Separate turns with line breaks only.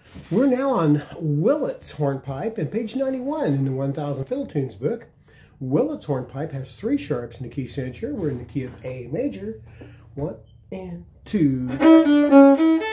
We're now on Willett's hornpipe and page 91 in the 1000 Fiddle Tunes book. Willett's hornpipe has 3 sharps in the key signature. We're in the key of A major. 1 and 2.